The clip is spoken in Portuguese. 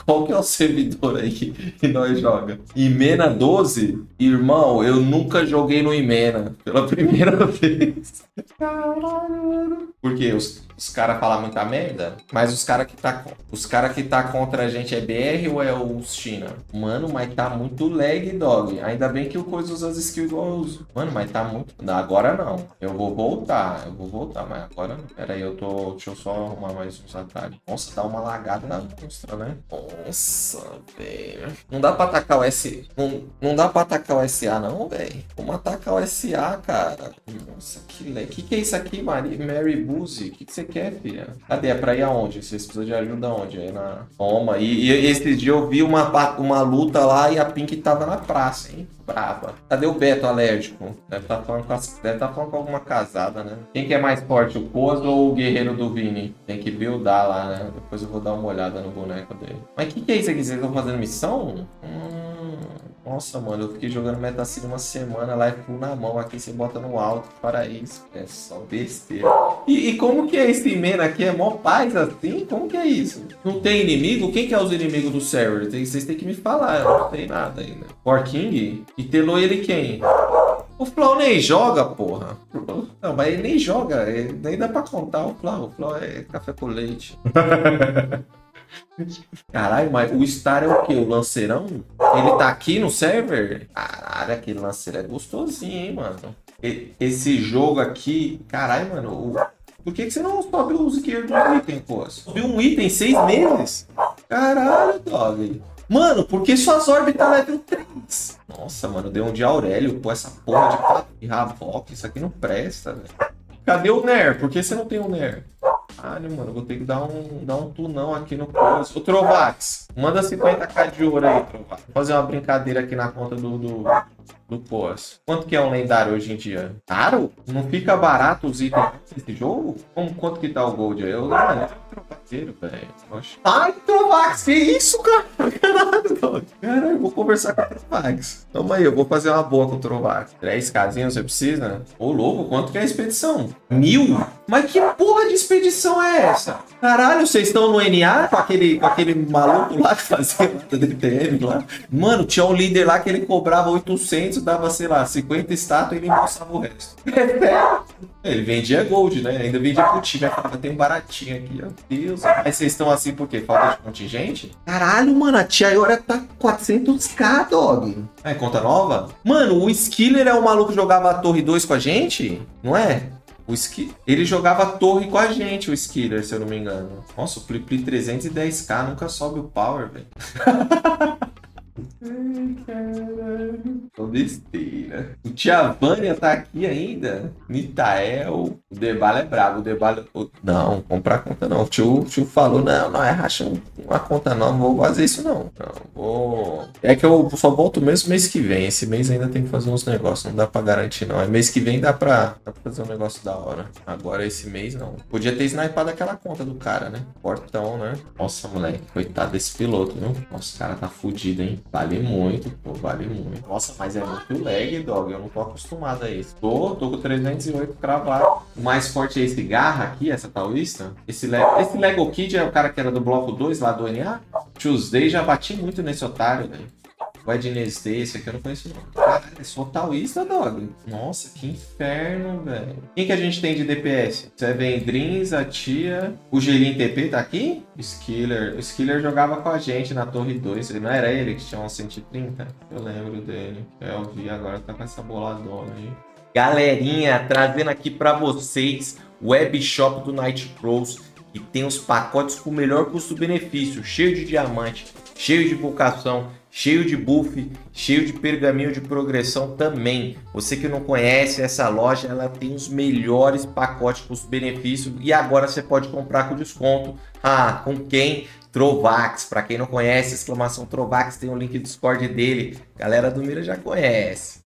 Qual que é o servidor aí que nós joga? Imena 12? Irmão, eu nunca joguei no Imena. Pela primeira vez. Caralho, mano. Por quê? Os caras falam muita merda? Mas os caras que tá contra a gente é BR ou é os China? Mano, mas tá muito lag, dog. Ainda bem que o coisa usa as skills igual eu uso. Mano, mas tá muito... Não, agora não. Eu vou voltar, mas agora não. Pera aí, deixa eu só arrumar mais uns atalhos. Nossa, dá uma lagada na monstra, né? Nossa, velho. Não dá pra atacar o S... Não dá pra atacar o SA, não, velho. Vamos atacar o SA, cara. Nossa, que lag. Que é isso aqui, Mary Boozy? O que você quer, filha? Cadê? É pra ir aonde? Vocês precisam de ajuda aonde? Aí na... Toma. E esse dia eu vi uma luta lá e a Pink tava na praça, hein? Brava. Cadê o Beto alérgico? Deve tá falando com alguma casada, né? Quem que é mais forte, o Kozo ou o guerreiro do Vini? Tem que buildar lá, né? Depois eu vou dar uma olhada no boneco dele. Mas que é isso aqui? Vocês estão fazendo missão? Nossa, mano, eu fiquei jogando Metacine uma semana lá, é full na mão, aqui você bota no alto, para isso, é só besteira. E como que é esse Imena aqui? É mó paz assim? Como que é isso? Não tem inimigo? Quem que é os inimigos do server? Vocês têm que me falar, eu não sei nada ainda. For King? E telou ele quem? O Flau nem joga, porra. Não, mas ele nem joga, nem dá pra contar o Flau. O Flau é café com leite. Caralho, mas o Star é o quê? O lanceirão? Ele tá aqui no server? Caralho, aquele lanceiro é gostosinho, hein, mano? Esse jogo aqui... Caralho, mano... Por que você não sobe os gear do item, pô? Subiu um item em 6 meses? Caralho, dog. Mano, por que suas órbitas level 3? Nossa, mano, deu um de Aurélio. Pô, essa porra de Havok. Isso aqui não presta, velho. Cadê o Ner? Por que você não tem o Ner? Caralho, mano, vou ter que dar um tunão aqui no coisa. Ô, Trovax, manda 50k de ouro aí, Trovax. Vou fazer uma brincadeira aqui na conta do Poas. Quanto que é um lendário hoje em dia? Caro? Não fica barato os itens desse jogo? Quanto que tá o gold aí? Mano, é um trovaqueiro, velho. Ai, Trovax, que isso, cara? Caralho, vou conversar com o Trovax. Toma aí, eu vou fazer uma boa com o Trovax. 3 casinhas você precisa? Ô, louco, quanto que é a expedição? 1000? Mas que porra de expedição é essa? Caralho, vocês estão no NA com aquele maluco lá que fazia o DTM lá? Mano, tinha um líder lá que ele cobrava 800, dava, sei lá, 50 estátuas e ele mostrava o resto. Ele vendia gold, né? Ainda vendia pro time. Tem um baratinho aqui, ó. Deus. Mas vocês estão assim por quê? Falta de contingente? Caralho, mano, a Tia Iora tá 400k, dog. É conta nova? Mano, o Skiller é o maluco que jogava a Torre 2 com a gente? Não é? Ele jogava torre com a gente, o Skiller, se eu não me engano. Nossa, o Pli 310k nunca sobe o power, velho. Ai, caralho. Tô besteira. O Tia Vânia tá aqui ainda. Mitael. O Debala é brabo. O Debala... Não, comprar conta não. O tio falou, não é racha uma conta não. Não vou fazer isso não. Vou... É que eu só volto mesmo mês que vem. Esse mês ainda tem que fazer uns negócios. Não dá pra garantir não. Mês que vem dá pra fazer um negócio da hora. Agora esse mês não. Podia ter snipado aquela conta do cara, né? Portão, né? Nossa, moleque. Coitado desse piloto, viu? Nossa, o cara tá fudido, hein? Vale muito, pô, vale muito. Nossa, mas é muito lag, dog. Eu não tô acostumado a isso. Tô com 308 cravado. O mais forte é esse Garra aqui, essa taoísta. Esse Lego Kid é o cara que era do bloco 2 lá do NA. Tuesday já bati muito nesse otário, velho. O Ednez Day, esse aqui eu não conheço não. Caralho, é só taoísta, dog. Nossa, que inferno, velho. Quem que a gente tem de DPS? Seven Dreams, a tia... O Gelin TP tá aqui? O Skiller jogava com a gente na Torre 2. Não era ele que tinha uns 130? Eu lembro dele. Eu vi agora, tá com essa boladona aí. Galerinha, trazendo aqui pra vocês o webshop do Night Pros. E tem os pacotes com o melhor custo-benefício. Cheio de diamante, cheio de vocação, cheio de buff, cheio de pergaminho de progressão também. Você que não conhece essa loja, ela tem os melhores pacotes custo-benefício e agora você pode comprar com desconto. Ah, com quem? Trovax. Para quem não conhece, exclamação Trovax, tem o link do Discord dele. Galera do Mira já conhece.